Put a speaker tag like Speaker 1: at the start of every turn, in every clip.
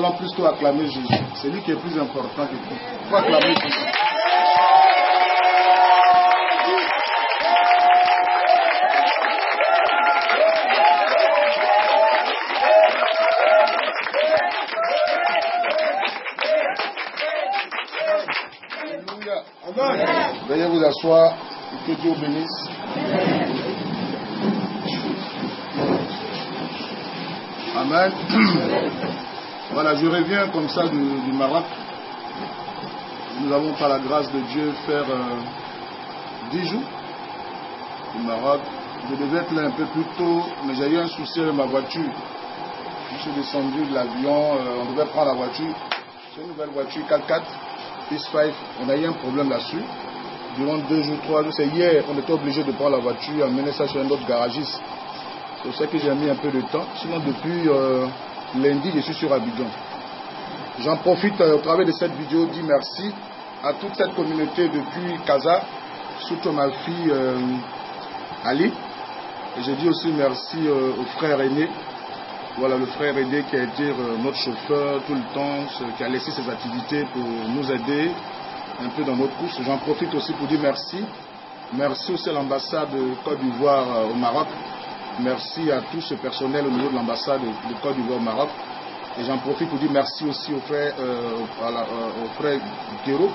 Speaker 1: allons plutôt acclamer Jésus. C'est lui qui est plus important que tout. Il faut acclamer Jésus. Alléluia. Amen. Veuillez vous asseoir et que Dieu vous bénisse. Amen. Voilà, je reviens comme ça du Maroc. Nous avons par la grâce de Dieu faire 10 jours du Maroc. Je devais être là un peu plus tôt, mais j'ai eu un souci avec ma voiture. Je suis descendu de l'avion, on devait prendre la voiture. C'est une nouvelle voiture 4x4, PS5. On a eu un problème là-dessus. Durant 2 jours, 3 jours, c'est hier, on était obligé de prendre la voiture et emmener ça chez un autre garagiste. C'est pour ça que j'ai mis un peu de temps. Sinon, depuis lundi, je suis sur Abidjan. J'en profite au travers de cette vidéo, dire merci à toute cette communauté depuis Casa, surtout ma fille Ali. Et je dis aussi merci au frère aîné. Voilà, le frère aîné qui a été notre chauffeur tout le temps, qui a laissé ses activités pour nous aider un peu dans notre course. J'en profite aussi pour dire merci. Merci aussi à l'ambassade de Côte d'Ivoire au Maroc. Merci à tout ce personnel au niveau de l'ambassade de Côte d'Ivoire au Maroc. Et j'en profite pour dire merci aussi au frère Guéraud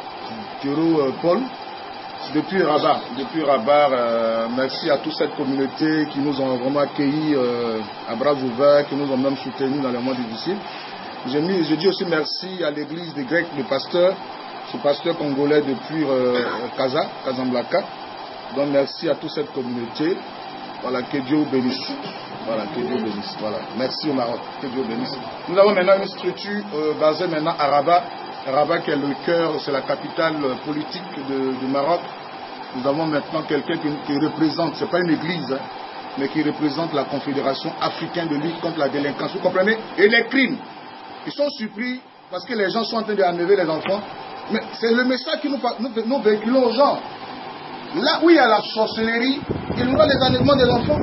Speaker 1: Paul, depuis Rabat. Merci à toute cette communauté qui nous ont vraiment accueillis à bras ouverts, qui nous ont même soutenus dans les mois difficiles. Je dis aussi merci à l'église des Grecs, le pasteur, ce pasteur congolais depuis Casablanca. Donc merci à toute cette communauté. Voilà, que Dieu vous bénisse. Voilà, que Dieu vous bénisse. Voilà. Merci au Maroc. Que Dieu vous bénisse. Nous avons maintenant une structure basée maintenant à Rabat. Rabat qui est le cœur, c'est la capitale politique du Maroc. Nous avons maintenant quelqu'un qui représente, c'est pas une église, hein, mais qui représente la Confédération africaine de lutte contre la délinquance. Vous comprenez? Et les crimes. Ils sont surpris parce que les gens sont en train d'enlever les enfants. Mais c'est le message que nous véhiculons aux gens. Là où il y a la sorcellerie, il y aura les enlèvements des enfants.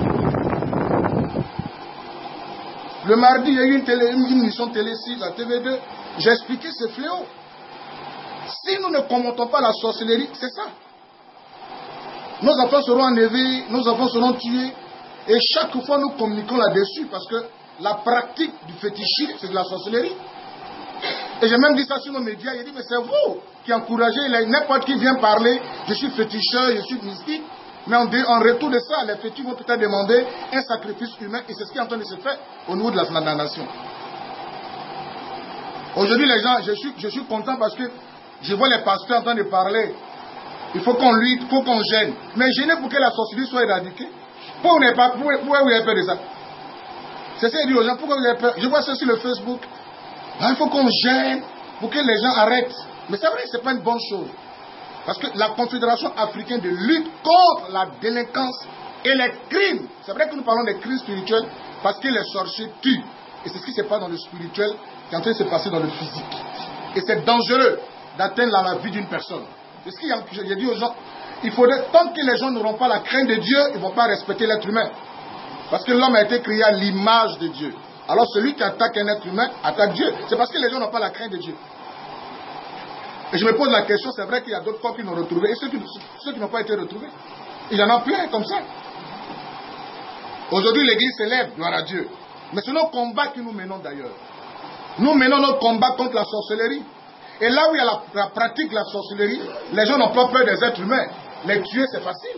Speaker 1: Le mardi, il y a eu une émission télé 6 à TV2. J'ai expliqué ce fléau. Si nous ne commentons pas la sorcellerie, c'est ça. Nos enfants seront enlevés, nos enfants seront tués. Et chaque fois, nous communiquons là-dessus parce que la pratique du fétichisme, c'est de la sorcellerie. Et j'ai même dit ça sur nos médias. J'ai dit, mais c'est vous qui encouragez n'importe qui vient parler. Je suis féticheur, je suis mystique. Mais en retour de ça, les fétiches vont peut-être demander un sacrifice humain. Et c'est ce qui est en train de se faire au niveau de la nation. Aujourd'hui, les gens, je suis content parce que je vois les pasteurs en train de parler. Il faut qu'on lutte, il faut qu'on gêne. Mais gêner pour que la sorcellerie soit éradiquée. Pourquoi vous avez peur de ça? C'est ça que je dis aux gens. Pourquoi vous avez peur? Je vois ça sur le Facebook. Ah, il faut qu'on gêne pour que les gens arrêtent. Mais c'est vrai, ce n'est pas une bonne chose. Parce que la Confédération africaine de lutte contre la délinquance et les crimes, c'est vrai que nous parlons des crimes spirituels parce que les sorciers tuent. Et c'est ce qui se passe dans le spirituel qui est en train de se passer dans le physique. Et c'est dangereux d'atteindre la vie d'une personne. C'est ce que j'ai dit aux gens. Il faudrait, tant que les gens n'auront pas la crainte de Dieu, ils ne vont pas respecter l'être humain. Parce que l'homme a été créé à l'image de Dieu. Alors celui qui attaque un être humain attaque Dieu. C'est parce que les gens n'ont pas la crainte de Dieu. Et je me pose la question, c'est vrai qu'il y a d'autres corps qui l'ont retrouvé. Et ceux qui n'ont pas été retrouvés, il y en a plein comme ça. Aujourd'hui, l'Église s'élève, gloire à Dieu. Mais c'est nos combats que nous menons d'ailleurs. Nous menons notre combat contre la sorcellerie. Et là où il y a la pratique de la sorcellerie, les gens n'ont pas peur des êtres humains. Les tuer, c'est facile.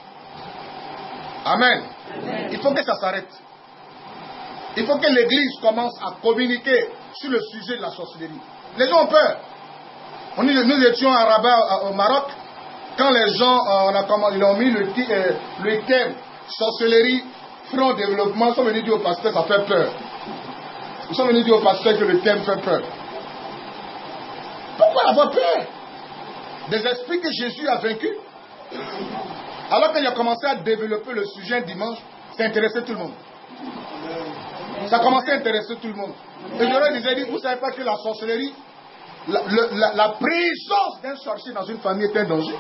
Speaker 1: Amen. Amen. Il faut que ça s'arrête. Il faut que l'Église commence à communiquer sur le sujet de la sorcellerie. Les gens ont peur. Nous étions à Rabat, au Maroc, quand les gens ils ont mis le thème sorcellerie, front, développement, ils sont venus dire au pasteur, ça fait peur. Ils sont venus dire au pasteur que le thème fait peur. Pourquoi avoir peur? Des esprits que Jésus a vaincus. Alors qu'il a commencé à développer le sujet dimanche, ça intéressait tout le monde. Ça a commencé à intéresser tout le monde. Et je leur disais, vous ne savez pas que la sorcellerie, la présence d'un sorcier dans une famille est un danger.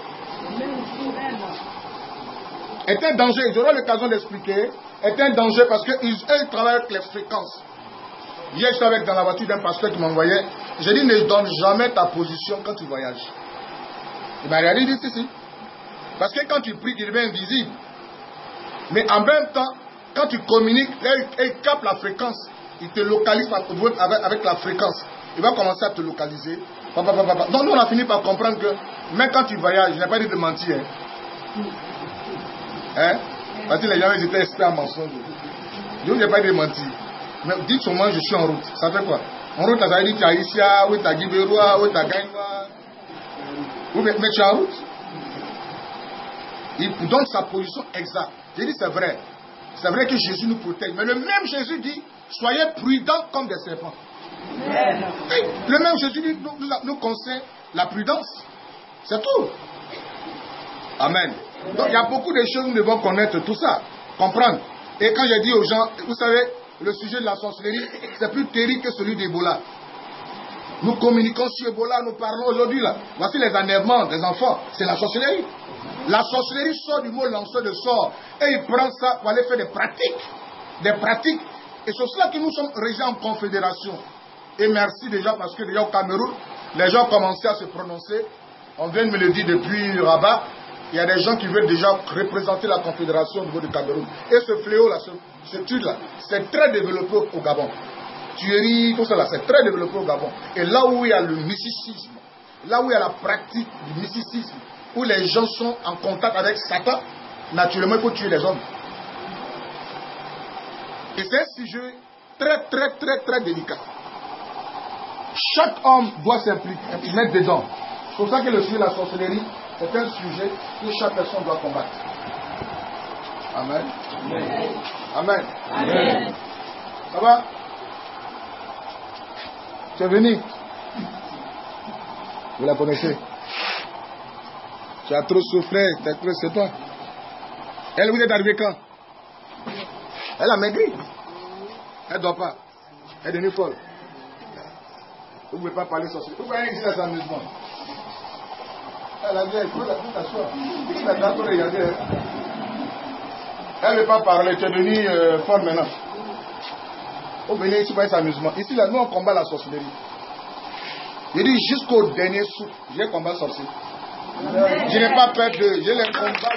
Speaker 1: Est un danger, j'aurai l'occasion d'expliquer, est un danger parce qu'ils travaillent avec les fréquences. Hier, je suis dans la voiture d'un pasteur qui m'envoyait. J'ai dit, ne donne jamais ta position quand tu voyages. Il m'a regardé, il dit, si. Parce que quand tu pries, il devient invisible. Mais en même temps, quand tu communiques, il capte la fréquence. Il te localise avec la fréquence. Il va commencer à te localiser. Donc nous, on a fini par comprendre que même quand tu voyages, je n'ai pas dit de mentir. Parce que les gens ils étaient experts en mensonge. Je n'ai pas dit de mentir. Mais dites seulement je suis en route. Ça fait quoi? En route, ça veut dire que tu as Isia, ou tu as Giberoa, ou tu as Gaïwa. Mais tu es en route. Il donne sa position exacte. J'ai dit c'est vrai. C'est vrai que Jésus nous protège. Mais le même Jésus dit, soyez prudents comme des serpents. Le même Jésus nous conseille la prudence. C'est tout. Amen. Donc il y a beaucoup de choses, nous devons connaître tout ça. Comprendre. Et quand j'ai dit aux gens, vous savez, le sujet de la sorcellerie, c'est plus terrible que celui d'Ebola. Nous communiquons sur Ebola, nous parlons aujourd'hui là. Voici les énervements des enfants. C'est la sorcellerie. La sorcellerie sort du mot lanceur de sort. Et il prend ça pour aller faire des pratiques. Des pratiques. Et c'est cela que nous sommes régis en confédération. Et merci déjà parce que déjà au Cameroun, les gens ont commencé à se prononcer. On vient de me le dire depuis Rabat. Il y a des gens qui veulent déjà représenter la confédération au niveau du Cameroun. Et ce fléau-là, ce truc-là, c'est très développé au Gabon. Tuerie, tout ça là, c'est très développé au Gabon. Et là où il y a le mysticisme, là où il y a la pratique du mysticisme, où les gens sont en contact avec Satan, naturellement il faut tuer les hommes. Et c'est un sujet très délicat. Chaque homme doit s'impliquer, mettre dedans. C'est pour ça que le sujet de la sorcellerie, c'est un sujet que chaque personne doit combattre. Amen. Amen. Amen. Ça va? Tu es venu? Vous la connaissez? Tu as trop souffert, c'est toi. Elle, vous êtes arrivé quand? Elle a maigri. Elle ne dort pas. Elle est devenue folle. Vous ne pouvez pas parler sorcier. Vous voyez ici à son amusement. Elle a dit, il faut t'asseoir. Il a d'abord regardé. Elle ne veut pas parler. Tu es devenue folle maintenant. Vous venez ici pour cet amusement. Ici, là, nous, on combat la sorcellerie. Je dis jusqu'au dernier souffle, j'ai combat sorcier. Je n'ai pas peur d'eux. Je les combats.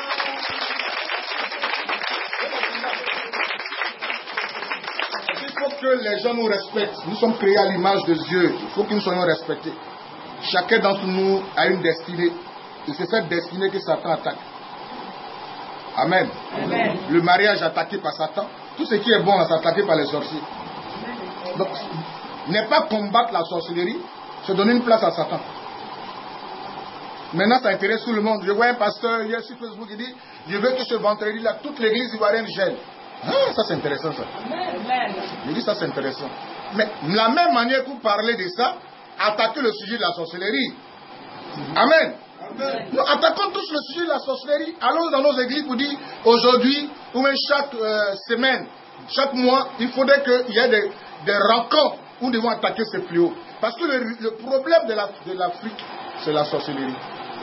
Speaker 1: Il faut que les gens nous respectent. Nous sommes créés à l'image de Dieu. Il faut que nous soyons respectés. Chacun d'entre nous a une destinée. Et c'est cette destinée que Satan attaque. Amen. Amen. Le mariage attaqué par Satan. Tout ce qui est bon, c'est attaqué par les sorciers. Donc, n'est pas combattre la sorcellerie, c'est donner une place à Satan. Maintenant, ça intéresse tout le monde. Je vois un pasteur hier sur Facebook qui dit, je veux que ce vendredi-là, toute l'église ivoirienne gèle. Ah, ça c'est intéressant ça. Je dis ça c'est intéressant. Mais de la même manière que vous parlez de ça, attaquez le sujet de la sorcellerie. Amen. Amen. Nous attaquons tous le sujet de la sorcellerie. Allons dans nos églises pour dire aujourd'hui, ou même chaque semaine, chaque mois, il faudrait qu'il y ait des rencontres où nous devons attaquer ces fléaux. Parce que le problème de l'Afrique, c'est la sorcellerie.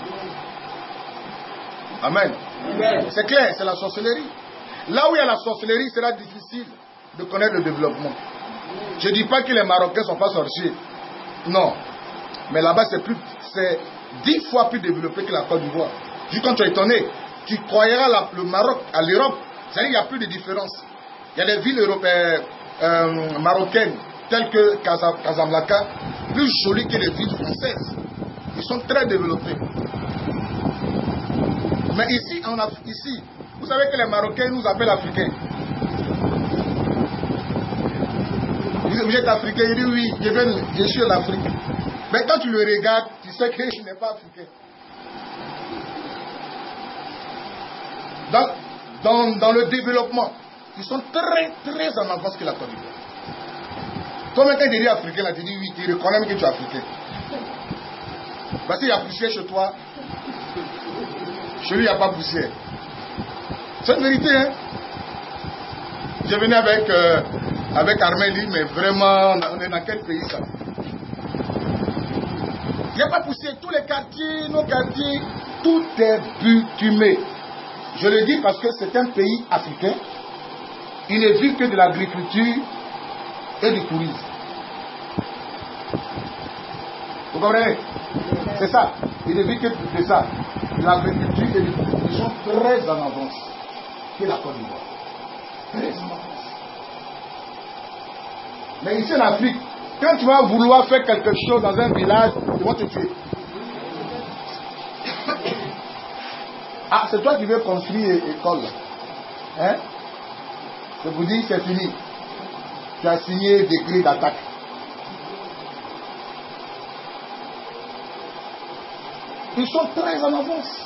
Speaker 1: Amen. Amen. C'est clair, c'est la sorcellerie. Là où il y a la sorcellerie, il sera difficile de connaître le développement. Je ne dis pas que les Marocains ne sont pas sorciers. Non. Mais là-bas, c'est 10 fois plus développé que la Côte d'Ivoire. Juste quand tu es étonné, tu croiras le Maroc à l'Europe. C'est-à-dire qu'il n'y a plus de différence. Il y a des villes européennes, marocaines, telles que Casablanca, plus jolies que les villes françaises. Ils sont très développés. Mais ici, vous savez que les Marocains nous appellent Africains. Vous êtes Africain, il dit oui, je suis en Afrique. Mais quand tu le regardes, tu sais que je n'ai pas Africain. Dans le développement, ils sont très en avance que la Côte d'Ivoire. Toi, quand tu dis Africain, là, tu dis oui, tu reconnais même que tu es Africain. Parce qu'il y a poussière chez toi. Chez lui, il n'y a pas poussière. C'est une vérité, hein. Je venais avec Armélie, mais vraiment, on est dans quel pays ça? Il n'y a pas poussière. Tous les quartiers, nos quartiers, tout est bitumé. Je le dis parce que c'est un pays africain. Il ne vit que de l'agriculture et du tourisme. Vous comprenez? C'est ça. Il ne vit que de ça. L'agriculture et du tourisme. Ils sont très en avance que la Côte d'Ivoire. Très en avance. Mais ici en Afrique, quand tu vas vouloir faire quelque chose dans un village, ils vont te tuer. Ah, c'est toi qui veux construire école. Hein? Je vous dis, c'est fini. Tu as signé décret d'attaque. Ils sont très en avance.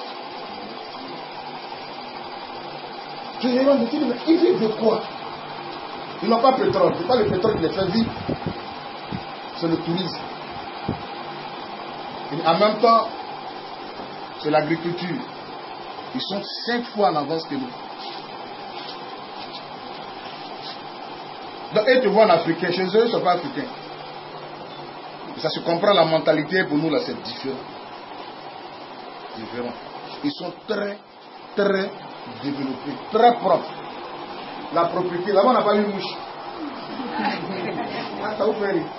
Speaker 1: Je me demande, mais ils vivent de quoi? Ils n'ont pas de pétrole. Ce n'est pas le pétrole qui les fait vivre. C'est le tourisme. Et en même temps, c'est l'agriculture. Ils sont 5 fois en avance que nous. Donc, et tu vois en Africain, chez eux, ils ne sont pas africains. Ça se comprend, la mentalité pour nous, là, c'est différent. Ils sont très, très développés, très propres. La propriété, là-bas, on n'a pas eu mouche. Ah, ça vous fait rire.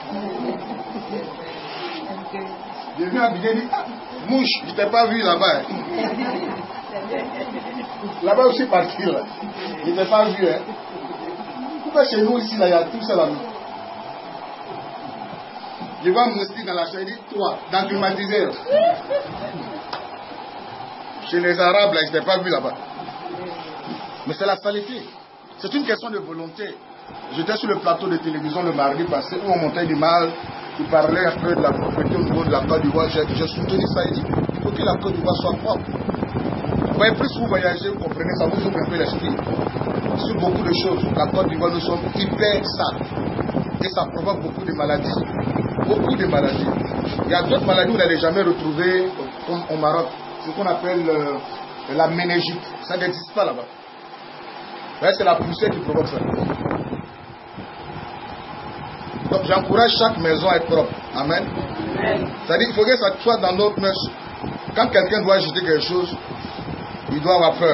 Speaker 1: Je viens à Bidé et dis, ah, mouche, je ne t'ai pas vu là-bas. Hein. Là-bas aussi parti, là. Je ne t'ai pas vu. Hein. Pourquoi chez nous, ici, là, il y a tout ça là-bas? Je vois mon style dans la chaîne, il dit, toi, dans le climatiseur. Chez les Arabes, là, je ne t'ai pas vu là-bas. Mais c'est la saleté. C'est une question de volonté. J'étais sur le plateau de télévision le mardi passé où on montait du mal. Il parlait un peu de la propriété au niveau de la Côte d'Ivoire. J'ai soutenu ça. Il dit il faut que la Côte d'Ivoire soit propre. Vous voyez, plus vous voyagez, vous comprenez, ça vous ouvre un peu l'esprit. Sur beaucoup de choses, la Côte d'Ivoire, nous sommes hyper sales. Et ça provoque beaucoup de maladies. Beaucoup de maladies. Il y a d'autres maladies où on n'allait jamais retrouver, comme au Maroc. Ce qu'on appelle la méningite. Ça n'existe pas là-bas. C'est la poussière qui provoque ça. Donc j'encourage chaque maison à être propre. Amen. C'est-à-dire qu'il faut que ça soit dans notre mœurs. Quand quelqu'un doit acheter quelque chose, il doit avoir peur.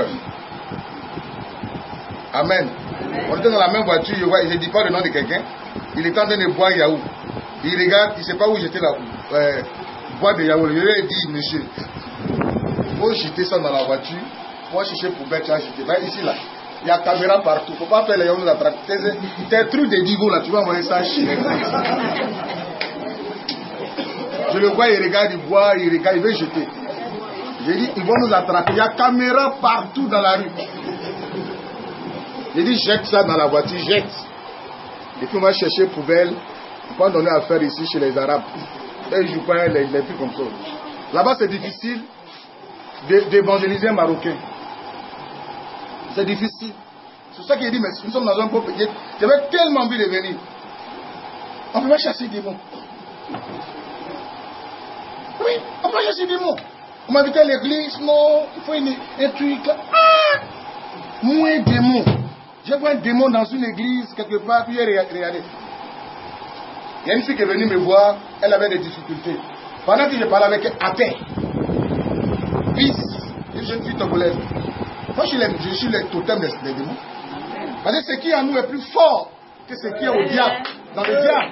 Speaker 1: Amen. On était dans la même voiture, je ne dis pas le nom de quelqu'un. Il est en train de boire yaourt. Il regarde, il ne sait pas où j'étais là. Boire de yaourt. Je lui ai dit, monsieur, il faut jeter ça dans la voiture. Moi, chercher poubelle, tu as jeté. Ici, là. Il y a caméra partout. Il ne faut pas faire les yaourts d'attraper. Tes trucs de digo là, tu vas envoyer ça chez les gens. Je le vois, il regarde, il boit, il regarde, il veut jeter. J'ai dit, ils vont nous attraper. Il y a caméra partout dans la rue. J'ai dit, jette ça dans la voiture, jette. Et puis on va chercher poubelle. On va donner affaire ici chez les Arabes. Et ils ne jouent pas les trucs comme ça. Là-bas, c'est difficile d'évangéliser un Marocain. C'est difficile. C'est ça qu'il dit, mais nous sommes dans un pauvre pays. J'avais tellement envie de venir. On ne peut pas chasser des démons. Oui, on peut pas chasser des démons. On m'a invité à l'église, non, il faut un truc. Ah! Moins démon. J'ai vu un démon dans une église, quelque part, puis j'ai regardé. Il y a une fille qui est venue me voir, elle avait des difficultés. Pendant que je parlais avec elle, à terre. Fils, une jeune fille togolaise. Moi, je suis le totem des démons. Parce que ce qui est en nous est plus fort que ce qui est au diable, dans le diable.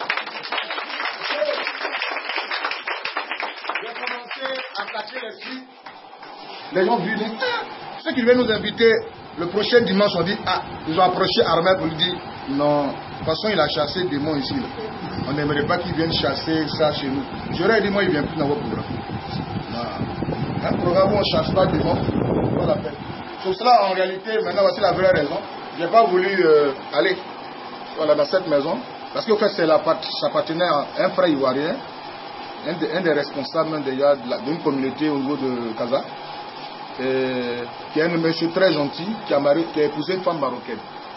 Speaker 1: J'ai commencé à attaquer l'esprit. Les gens vu, ceux qui devaient nous inviter le prochain dimanche, on dit, ah, ils ont approché Armel pour lui dire, non, de toute façon, il a chassé des démons ici. Là. On n'aimerait pas qu'il vienne chasser ça chez nous. J'aurais dit, moi, il ne vient plus dans votre programme. Non. Un programme où on ne chasse pas de démons, pas la peine. Pour cela, en réalité, maintenant, voici la vraie raison. Je n'ai pas voulu aller voilà, dans cette maison, parce qu'en fait, ça appartenait à un frère ivoirien, un des responsables d'une communauté au niveau de Casa, qui est un monsieur très gentil, qui a épousé une femme marocaine.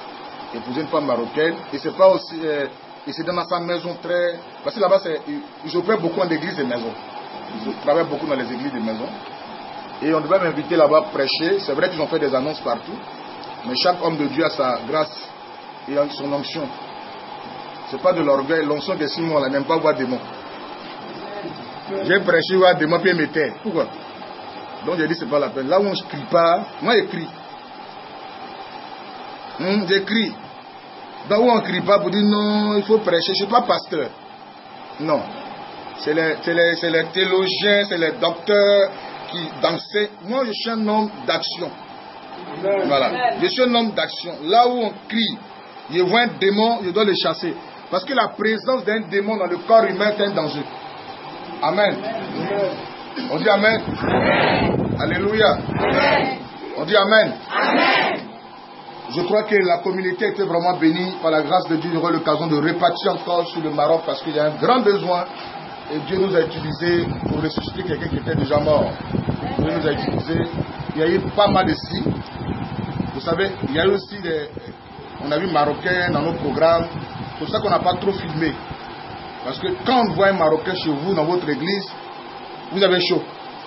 Speaker 1: Et c'est pas aussi... et c'est dans sa maison très... Parce que là-bas, ils opèrent beaucoup en église et maisons. Ils travaillent beaucoup dans les églises et maisons. Et on devait m'inviter là-bas à prêcher. C'est vrai qu'ils ont fait des annonces partout. Mais chaque homme de Dieu a sa grâce et son onction. Ce n'est pas de l'orgueil. L'onction de Simon, là, n'aime pas voir des mots. J'ai prêché voir des mots, puis il me tait. Pourquoi? Donc j'ai dit, c'est pas la peine. Là où on ne crie pas, moi j'écris. J'écris. Donc où on ne crie pas pour dire non, il faut prêcher. Je ne suis pas pasteur. Non. C'est les théologiens, c'est les docteurs qui dansent. Moi, je suis un homme d'action. Voilà. Je suis un homme d'action. Là où on crie, je vois un démon, je dois le chasser. Parce que la présence d'un démon dans le corps humain est un danger. Amen. On dit Amen. Alléluia. On dit Amen. Je crois que la communauté était vraiment bénie par la grâce de Dieu. Il y aura l'occasion de repartir encore sur le Maroc parce qu'il y a un grand besoin. Et Dieu nous a utilisés pour ressusciter quelqu'un qui était déjà mort. Dieu nous a utilisés. Il y a eu pas mal de signes. Vous savez, il y a eu aussi on a vu Marocains dans nos programmes. C'est pour ça qu'on n'a pas trop filmé. Parce que quand on voit un Marocain chez vous, dans votre église, vous avez chaud.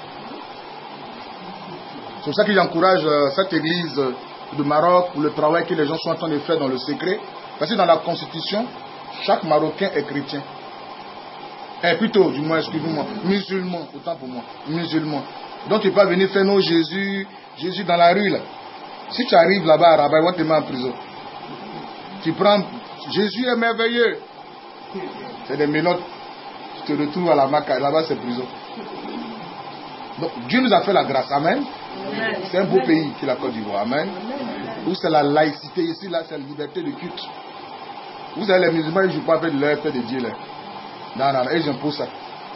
Speaker 1: C'est pour ça que j'encourage cette église de Maroc pour le travail que les gens sont en train de faire dans le secret. Parce que dans la constitution, chaque Marocain est chrétien. Plutôt, du moins, excusez-moi, musulman, autant pour moi, musulman. Donc tu peux pas venir faire nos Jésus dans la rue là. Si tu arrives là-bas à Rabat, ils vont te mettre en prison. Tu prends, Jésus est merveilleux. C'est des menottes, tu te retrouves à la Maca, là-bas c'est prison. Donc Dieu nous a fait la grâce, amen. C'est un beau pays qui est la Côte d'Ivoire, amen. Où c'est la laïcité, ici là c'est la liberté de culte. Vous avez les musulmans, ils ne jouent pas avec leur fait de Dieu là. Non, ils imposent ça.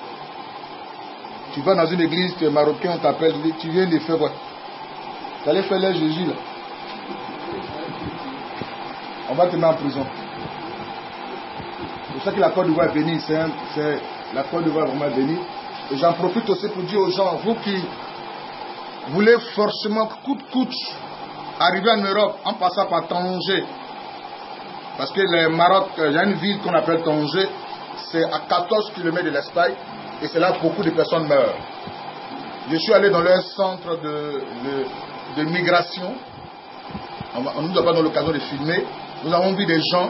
Speaker 1: Tu vas dans une église, tu es marocain, on t'appelle, tu viens de faire quoi? Tu allais faire leur Jésus là. On va te mettre en prison. C'est pour ça que la Côte d'Ivoire est bénie. La Côte d'Ivoire est vraiment bénie. Et j'en profite aussi pour dire aux gens, vous qui voulez forcément coûte arriver en Europe en passant par Tanger. Parce que le Maroc, il y a une ville qu'on appelle Tanger, c'est à 14 km de l'Espagne et c'est là que beaucoup de personnes meurent. Je suis allé dans leur centre de migration. On ne nous a pas donné l'occasion de filmer. Nous avons vu des gens.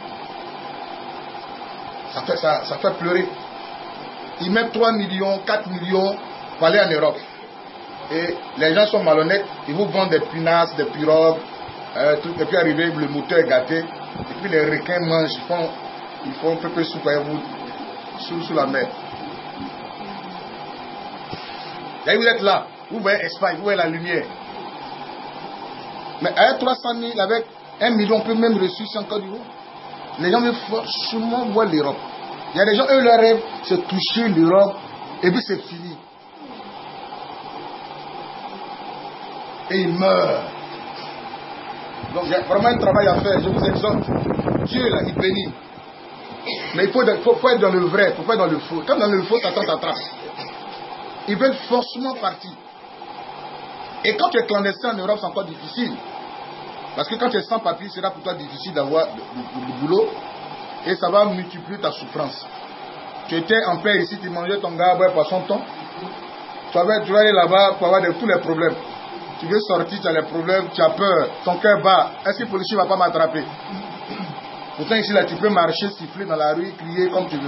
Speaker 1: Ça fait pleurer. Ils mettent 3 millions, 4 millions pour aller en Europe. Et les gens sont malhonnêtes. Ils vous vendent des pinasses, des pirogues. Et puis arrivé, le moteur est gâté. Et puis les requins mangent. Ils font un peu de soupe à vous sous la mer. Et vous êtes là. Vous voyez Espagne, vous voyez la lumière. Mais avec 300 000, avec 1 million, on peut même ressusciter en Côte d'Ivoire. Les gens veulent forcément voir l'Europe. Il y a des gens, eux, leur rêve, c'est toucher l'Europe, et puis c'est fini. Et ils meurent. Donc il y a vraiment un travail à faire, je vous exhorte. Dieu, là, il bénit. Mais il faut être dans le vrai, il ne faut pas être dans le faux. Comme dans le faux, t'attends ta trace. Ils veulent forcément partir. Et quand tu es clandestin en Europe, c'est encore difficile. Parce que quand tu es sans papier, c'est là pour toi difficile d'avoir du boulot. Et ça va multiplier ta souffrance. Tu étais en paix ici, tu mangeais ton gars, poisson ton. Tu vas aller là-bas pour avoir tous les problèmes. Tu veux sortir, tu as les problèmes, tu as peur, ton cœur bat. Est-ce que le policier ne va pas m'attraper? Pourtant ici, là, tu peux marcher, siffler dans la rue, crier comme tu veux.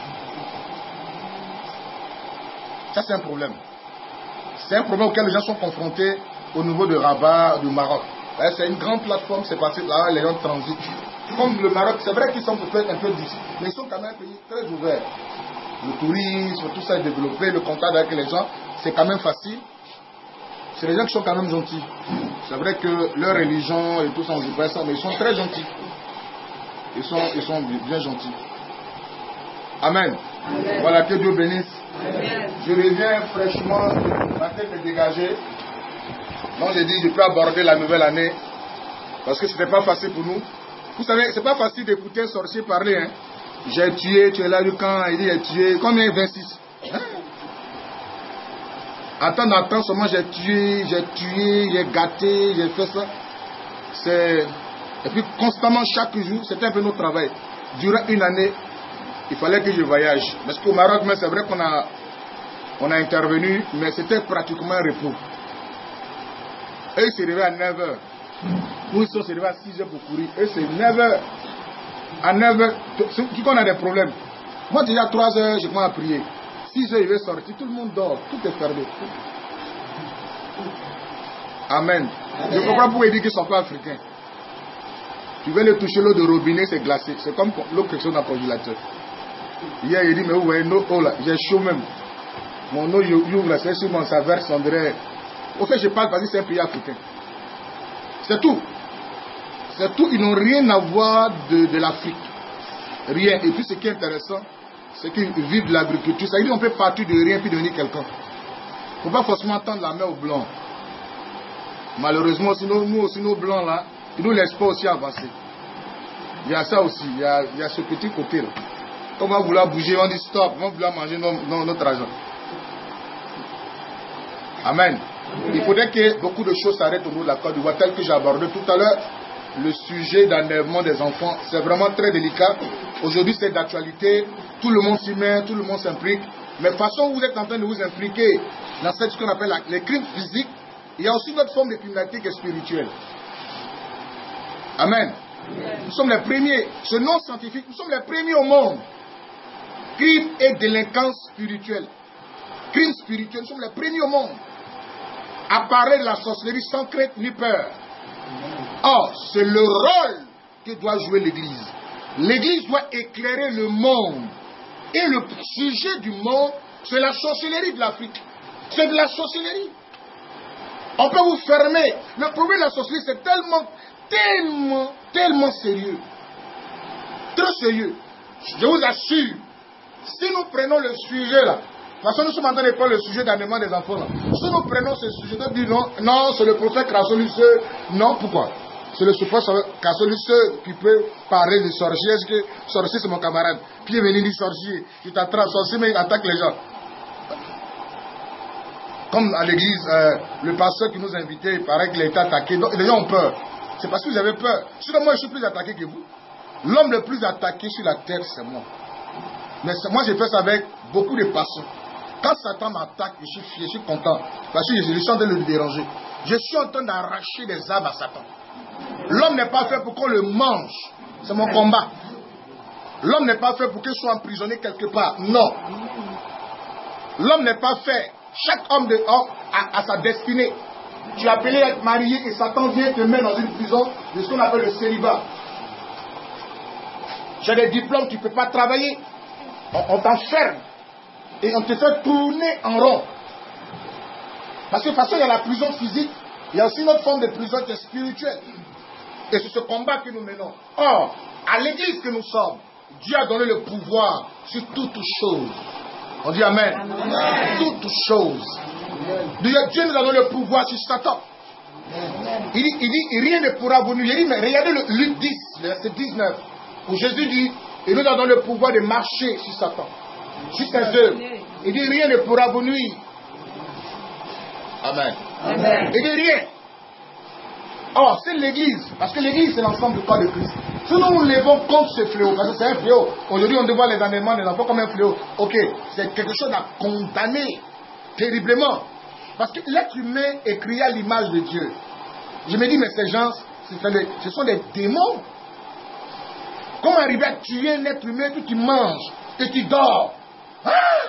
Speaker 1: Ça, c'est un problème. C'est un problème auquel les gens sont confrontés au niveau de Rabat, du Maroc. C'est une grande plateforme, c'est passé là, les gens transitent. Comme le Maroc, c'est vrai qu'ils sont peut-être un peu difficiles, mais ils sont quand même un pays très ouvert. Le tourisme, tout ça est développé, le contact avec les gens, c'est quand même facile. C'est les gens qui sont quand même gentils. C'est vrai que leur religion et tout ça, on ne dit pas ça, mais ils sont très gentils. Ils sont bien gentils. Amen. Amen. Voilà, que Dieu bénisse. Amen. Je reviens fraîchement, ma tête est dégagée. Donc j'ai dit, je peux aborder la nouvelle année. Parce que ce n'était pas facile pour nous. Vous savez, c'est pas facile d'écouter un sorcier parler. Hein. J'ai tué, tu es là du camp, il dit j'ai tué. Combien? 26. Hein? Attends seulement j'ai tué, j'ai gâté, j'ai fait ça. Et puis constamment, chaque jour, c'était un peu notre travail. Durant une année, il fallait que je voyage. Parce qu'au Maroc, c'est vrai qu'on a intervenu, mais c'était pratiquement un repos. Eux, ils se réveillent à 9h. Nous, ils se réveillent à 6h pour courir. Eux, c'est 9h. À 9h, tout qu'on a des problèmes. Moi, déjà à 3h, je commence à prier. 6h, il veut sortir. Tout le monde dort. Tout est fermé. Amen. Je comprends pourquoi il dit qu'ils ne sont pas africains. Tu viens de toucher l'eau de robinet, c'est glacé. C'est comme l'eau quelque chose dans le congélateur. Hier, il dit, mais vous voyez, l'eau là, j'ai chaud même. Mon eau, il ouvre la sur mon ça verse, on dirait. Au fait, je parle parce que c'est un pays africain. C'est tout. C'est tout. Ils n'ont rien à voir de l'Afrique. Rien. Et puis, ce qui est intéressant, c'est qu'ils vivent de l'agriculture. Ça veut dire qu'on peut partir de rien puis devenir quelqu'un. Il ne faut pas forcément tendre la main aux blancs. Malheureusement, sinon, nous aussi, nos blancs là, ils ne nous laissent pas aussi avancer. Il y a ça aussi. Il y a ce petit côté là. Quand on va vouloir bouger, on dit stop. On va vouloir manger notre argent. Amen. Il faudrait que beaucoup de choses s'arrêtent au niveau de la Côte d'Ivoire, tel que j'ai abordé tout à l'heure. Le sujet d'enlèvement des enfants, c'est vraiment très délicat. Aujourd'hui, c'est d'actualité. Tout le monde s'y met, tout le monde s'implique. Mais de toute façon, vous êtes en train de vous impliquer dans ce qu'on appelle les crimes physiques. Il y a aussi une autre forme de criminalité qui est spirituelle. Amen. Nous sommes les premiers, ce nom scientifique, nous sommes les premiers au monde. Crime et délinquance spirituelle. Crime spirituel, nous sommes les premiers au monde. À parler de la sorcellerie sans crainte ni peur. Or, c'est le rôle que doit jouer l'Église. L'Église doit éclairer le monde. Et le sujet du monde, c'est la sorcellerie de l'Afrique. C'est de la sorcellerie. On peut vous fermer. Le problème de la sorcellerie, c'est tellement sérieux. Très sérieux. Je vous assure, si nous prenons le sujet là, de toute façon, nous sommes en train de prendre le sujet d'enlèvement des enfants là. Si nous prenons ce sujet, nous disons non, c'est le prophète Krasolus. Non, pourquoi? C'est le prophète Krasolus qui peut parler de sorcier. Est-ce que sorcier c'est mon camarade? Puis il est venu dire sorcier. Il t'attrape, sorcier, mais il attaque les gens. Comme à l'église, le pasteur qui nous invitait, il paraît qu'il a été attaqué. Donc, les gens ont peur. C'est parce que vous avez peur. Sinon, moi, je suis plus attaqué que vous. L'homme le plus attaqué sur la terre, c'est moi. Mais moi, j'ai fait ça avec beaucoup de passion. Quand Satan m'attaque, je suis fier, je suis content. Parce que je suis en train de le déranger. Je suis en train d'arracher des arbres à Satan. L'homme n'est pas fait pour qu'on le mange. C'est mon combat. L'homme n'est pas fait pour qu'il soit emprisonné quelque part. Non. L'homme n'est pas fait. Chaque homme a sa destinée. Tu es appelé à être marié et Satan vient te mettre dans une prison de ce qu'on appelle le célibat. J'ai des diplômes, tu ne peux pas travailler. On t'enferme. Et on te fait tourner en rond. Parce que de toute façon, il y a la prison physique. Il y a aussi une autre forme de prison qui est spirituelle. Et c'est ce combat que nous menons. Or, à l'église que nous sommes, Dieu a donné le pouvoir sur toutes choses. On dit Amen. Amen. Toutes choses. Dieu nous a donné le pouvoir sur Satan. Il dit, rien ne pourra vous nuire. Il dit, mais regardez le Luc 10, verset 19, où Jésus dit, il nous a donné le pouvoir de marcher sur Satan, sur ses œuvres. Il dit, rien ne pourra vous nuire. Amen. Amen. Il dit rien. Or, c'est l'église, parce que l'église c'est l'ensemble du corps de Christ. Si nous nous levons contre ce fléau, parce que c'est un fléau, aujourd'hui on voit les enlèvements des enfants comme un fléau, ok, c'est quelque chose à condamner terriblement. Parce que l'être humain est créé à l'image de Dieu. Je me dis, mais ces gens, ce sont des démons. Comment arriver à tuer un être humain que tu manges et tu dors? Hein?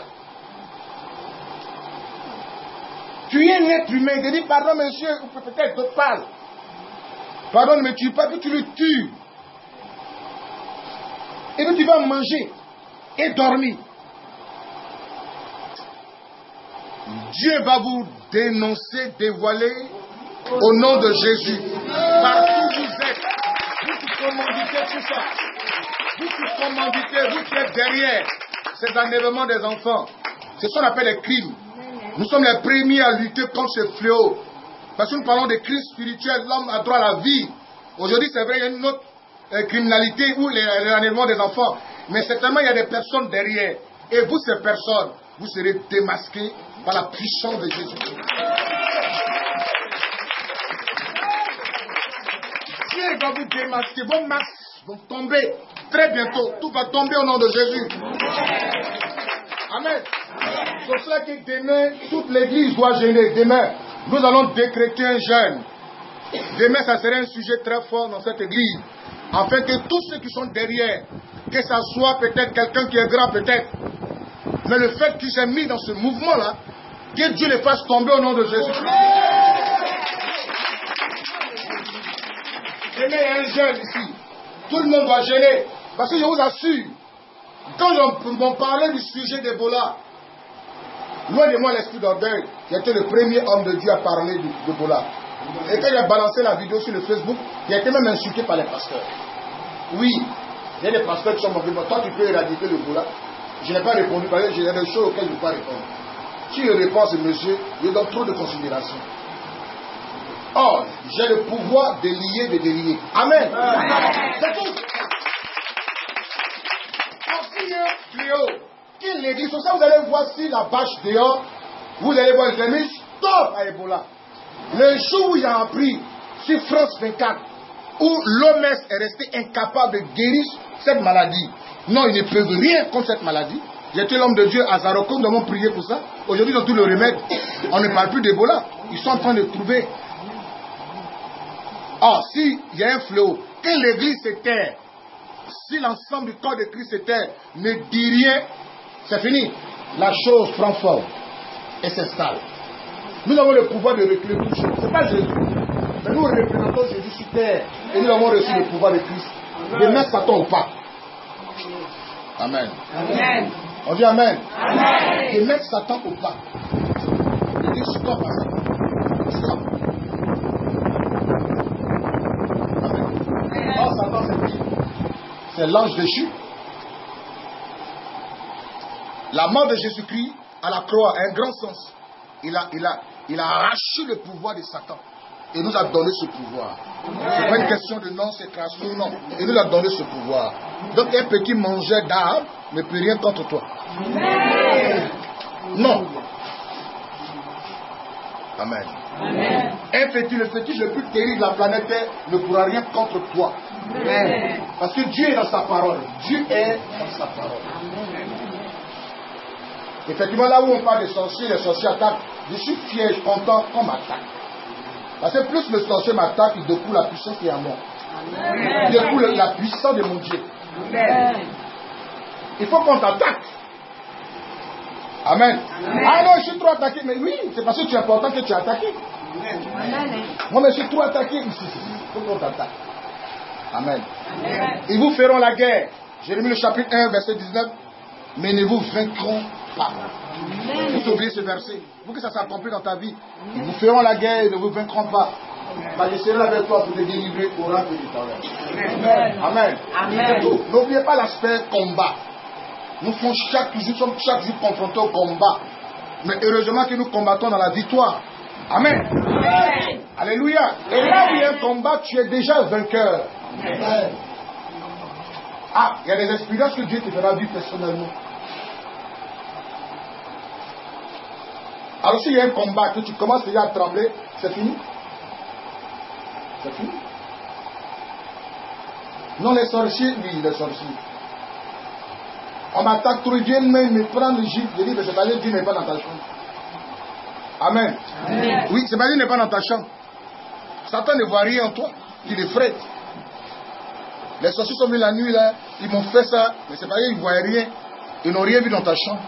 Speaker 1: Tuer un être humain, il dit, pardon monsieur, ou peut-être d'autres parlent. Pardon, ne me tue pas, puis tu le tues. Et puis tu vas manger et dormir. Dieu va vous dénoncer, dévoiler au nom de Jésus. Partout où vous êtes, vous qui commanditez tout ça. Vous qui commanditez, vous qui êtes derrière ces enlèvements des enfants. C'est ce qu'on appelle les crimes. Nous sommes les premiers à lutter contre ce fléau. Parce que nous parlons de crimes spirituels, l'homme a droit à la vie. Aujourd'hui, c'est vrai, il y a une autre criminalité ou l'enlèvement des enfants. Mais certainement, il y a des personnes derrière. Et vous, ces personnes, vous serez démasqués par la puissance de Jésus. Dieu va vous démasquer. Vos masques vont tomber très bientôt. Tout va tomber au nom de Jésus. Amen. C'est pour cela que demain, toute l'église doit jeûner. Demain, nous allons décréter un jeûne. Demain, ça serait un sujet très fort dans cette église. Afin que tous ceux qui sont derrière, que ça soit peut-être quelqu'un qui est grand, peut-être. Mais le fait qu'ils s'est mis dans ce mouvement-là, que Dieu les fasse tomber au nom de Jésus. Demain, il y a un jeûne ici. Tout le monde doit gêner. Parce que je vous assure, quand on parlait du sujet d'Ebola, loin de moi l'esprit d'orgueil, qui était le premier homme de Dieu à parler d'Ebola. Et quand il a balancé la vidéo sur le Facebook, il a été même insulté par les pasteurs. Oui, il y a des pasteurs qui sont moqués. Toi, tu peux éradiquer l'Ebola. Je n'ai pas répondu parce que j'ai des choses auxquelles je ne peux pas répondre. Si je réponds à ce monsieur, il donne trop de considération. Or, j'ai le pouvoir de lier, de délier. Amen. C'est tout. Aussi un fléau. Qu'il l'église, comme ça vous allez voir si la bâche dehors, vous allez voir les ennemis, stop à Ebola. Le jour où il a appris sur France 24, où l'OMS est resté incapable de guérir cette maladie. Non, ils ne peuvent rien contre cette maladie. J'étais l'homme de Dieu à Zaroko, nous avons prié pour ça. Aujourd'hui, ils ont tout le remède. On ne parle plus d'Ebola. Ils sont en train de trouver. Or, s'il y a un fléau, que l'église se tait, si l'ensemble du corps de Christ se tait, ne dit rien, c'est fini. La chose prend forme et s'installe. Nous avons le pouvoir de reculer toute chose. Ce n'est pas Jésus. Mais nous représentons Jésus sur terre. Et nous avons reçu le pouvoir de Christ. De mettre Satan au pas. Amen. Amen. On dit Amen. Amen. De mettre Satan au pas. De dire stop à Satan. Stop. Amen. Oh, Satan, c'est qui? C'est l'ange déchu. La mort de Jésus-Christ à la croix a un grand sens. Il a arraché le pouvoir de Satan. Et nous a donné ce pouvoir. Ce n'est pas une question de non, c'est création, non. Et nous a donné ce pouvoir. Donc un petit mangeur d'arbre ne peut rien contre toi. Non. Amen. Un fétiche, le fétiche le plus terrible de la planète Terre ne pourra rien contre toi. Parce que Dieu est dans sa parole. Dieu est dans sa parole. Effectivement, là où on parle des sorciers, les sorciers attaquent. Je suis fier, je suis content qu'on m'attaque. Parce que plus le sorcier m'attaque, il découle la puissance qui est en moi. Il découle la puissance de mon Dieu. Il faut qu'on t'attaque. Amen. Ah non, je suis trop attaqué. Mais oui, c'est parce que tu es important que tu es attaqué. Moi, mais je suis trop attaqué. Il faut qu'on t'attaque. Amen. Ils vous feront la guerre. Jérémie le chapitre 1, verset 19. Mais ne vous vaincront pas. Vous oubliez ce verset. Vous que ça s'accomplit dans ta vie. Ils vous feront la guerre et ne vous vaincront pas. Je serai avec toi pour te délivrer au rang que tu t'enlèves. Amen. Amen. N'oubliez pas l'aspect combat. Nous sommes chaque jour confrontés au combat. Mais heureusement que nous combattons dans la victoire. Amen. Amen. Alléluia. Et là où il y a un combat, tu es déjà vainqueur. Amen. Ah, il y a des expériences que Dieu te fera vivre personnellement. Alors s'il y a un combat, que tu commences déjà à trembler, c'est fini. C'est fini. Non, les sorciers, oui, les sorciers. On m'attaque trop, Dieu me prend le gîte. Je dis, mais c'est pas Dieu n'est pas dans ta chambre. Amen. Amen. Oui, c'est pas Dieu n'est pas dans ta chambre. Satan ne voit rien en toi. Il est frais. Les sorciers sont venus la nuit là, ils m'ont fait ça, mais c'est pas eux, ils ne voient rien. Ils n'ont rien vu dans ta chambre.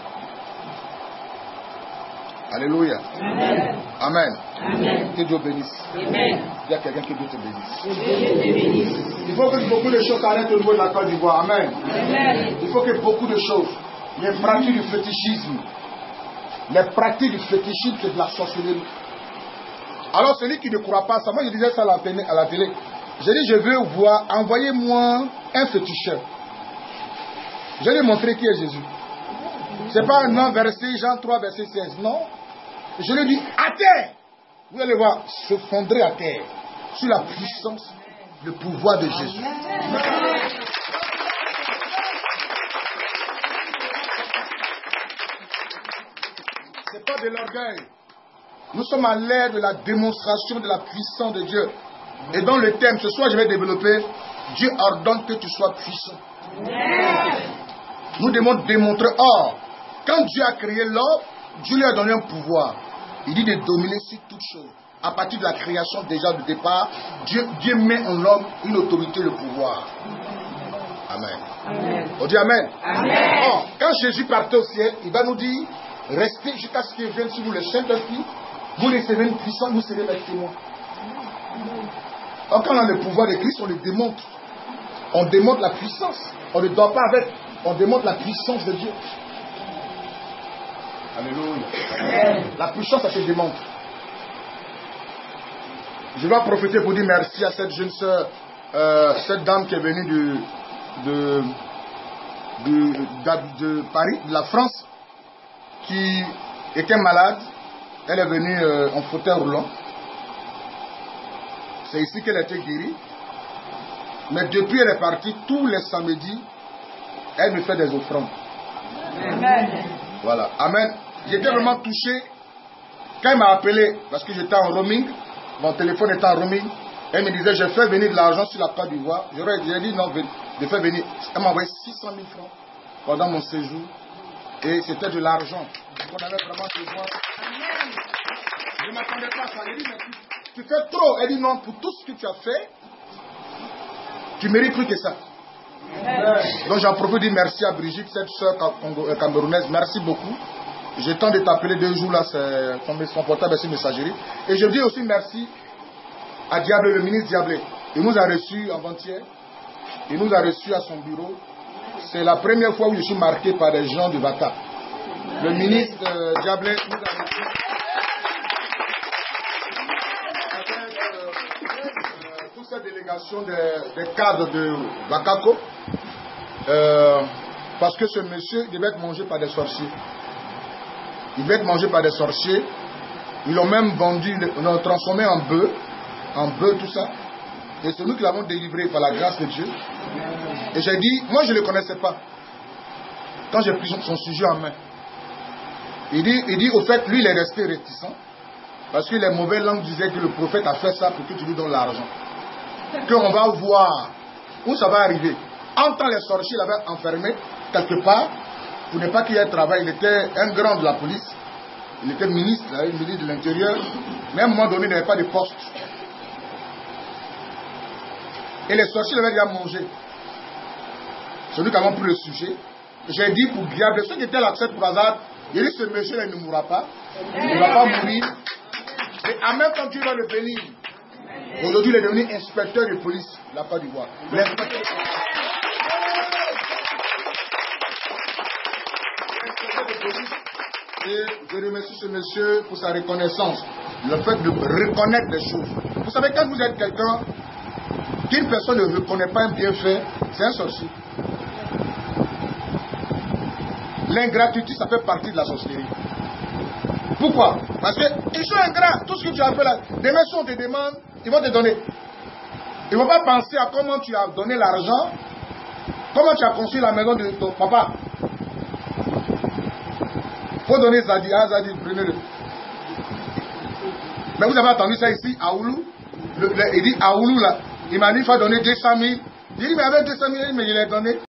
Speaker 1: Alléluia. Amen. Amen. Amen. Que Dieu bénisse. Amen. Il y a quelqu'un que Dieu te bénisse. Il faut que beaucoup de choses s'arrêtent au niveau de la Côte d'Ivoire. Amen. Amen. Il faut que beaucoup de choses. Les pratiques du fétichisme. Les pratiques du fétichisme, c'est de la sorcellerie. Alors celui qui ne croit pas ça, moi je disais ça à la télé. J'ai dit, je veux voir, envoyez-moi un féticheur. Je lui ai montré qui est Jésus. Ce n'est pas un nom verset Jean 3, verset 16. Non. Je lui ai dit, à terre. Vous allez voir, se fondrer à terre. Sur la puissance, le pouvoir de Jésus. Ce n'est pas de l'orgueil. Nous sommes à l'ère de la démonstration de la puissance de Dieu. Et dans le thème, ce soir je vais développer, Dieu ordonne que tu sois puissant. Nous devons démontrer, or, quand Dieu a créé l'homme, Dieu lui a donné un pouvoir. Il dit de dominer sur toutes choses. À partir de la création déjà du départ, Dieu met en l'homme une autorité, le pouvoir. Amen. Amen. On dit Amen. Amen. Or, quand Jésus partait au ciel, il va nous dire, restez jusqu'à ce qu'il vienne sur vous le Saint-Esprit, vous recevez une puissance, vous serez mes témoins. Or, quand on a le pouvoir de Christ, on le démontre. On démontre la puissance. On ne dort pas avec. On démontre la puissance de Dieu. Alléluia. La puissance, ça se démontre. Je dois profiter pour dire merci à cette jeune sœur, cette dame qui est venue de Paris, de la France, qui était malade. Elle est venue en fauteuil roulant. C'est ici qu'elle a été guérie. Mais depuis elle est partie, tous les samedis, elle me fait des offrandes. Amen. Voilà. Amen. J'étais vraiment touché. Quand elle m'a appelé, parce que j'étais en roaming, mon téléphone était en roaming, elle me disait, j'ai fait venir de l'argent sur la Côte d'Ivoire. J'ai dit non, je fais venir. Elle m'a envoyé 600 000 francs pendant mon séjour. Et c'était de l'argent. On avait vraiment besoin. Je ne m'attendais pas à ça. Elle dit, mais tu fais trop. Elle dit non, pour tout ce que tu as fait, tu mérites plus que ça. Donc j'en profite de dire merci à Brigitte, cette soeur camerounaise. Merci beaucoup. J'ai le temps de t'appeler 2 jours là, c'est son portable est sur messagerie. Et je dis aussi merci à Diablé, le ministre Diablé. Il nous a reçus avant-hier. Il nous a reçus à son bureau. C'est la première fois où je suis marqué par des gens du VACA. Le ministre Diablé nous a reçus. Toute cette délégation des cadres de Vakako. Parce que ce monsieur devait être mangé par des sorciers. Il devait être mangé par des sorciers. Ils l'ont même vendu, ils l'ont transformé en bœuf, tout ça. Et c'est nous qui l'avons délivré par la grâce de Dieu. Et j'ai dit, moi je ne le connaissais pas. Quand j'ai pris son sujet en main. Il dit, au fait, lui il est resté réticent. Parce que les mauvaises langues disaient que le prophète a fait ça pour que tu lui donnes l'argent. Qu'on va voir où ça va arriver. En temps les sorciers l'avaient enfermé quelque part. Pour ne pas qu'il y ait travail, il était un grand de la police. Il était ministre de l'Intérieur. Mais à un moment donné, il n'avait pas de poste. Et les sorciers l'avaient déjà mangé. C'est nous qui avons pris le sujet. J'ai dit pour Diable, ceux qui étaient là, pour hasard, il dit ce monsieur il ne mourra pas. Il ne va pas mourir. Et en même temps, Dieu va le bénir. Aujourd'hui, il est devenu inspecteur de police de la Côte d'Ivoire. L'inspecteur de police. Et je remercie ce monsieur pour sa reconnaissance. Le fait de reconnaître des choses. Vous savez, quand vous êtes quelqu'un qu'une personne ne reconnaît pas un bienfait, c'est un sorcier. L'ingratitude, ça fait partie de la sorcellerie. Pourquoi? Parce qu'ils sont ingrats. Tout ce que tu as fait là, demain si on te demande, ils vont te donner. Ils ne vont pas penser à comment tu as donné l'argent, comment tu as construit la maison de ton papa. Il faut donner Zadi. Ah, Zadi, prenez-le. Mais vous avez entendu ça ici, à Oulu. Il dit à Oulu là, il m'a dit qu'il faut donner 200 000. Il dit, mais avec 200 000, mais je l'ai donné.